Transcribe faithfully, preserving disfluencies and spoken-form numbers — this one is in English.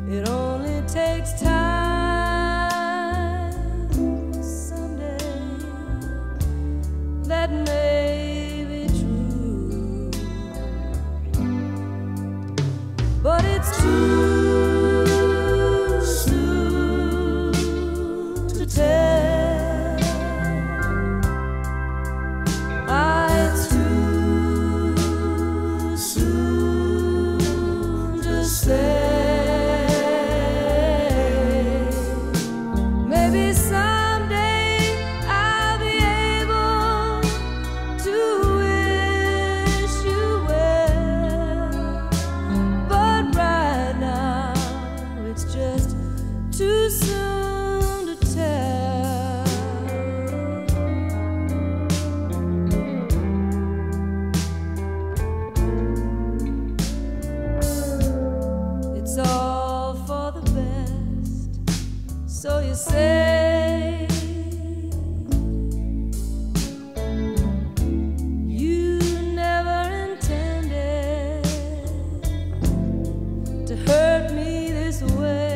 It only takes time. Someday that may be true, but it's too soon to tell. Ah, it's too soon to say. Maybe someday I'll be able to wish you well, but right now it's just too soon to tell. It's all for the best, so you say. You never intended to hurt me this way.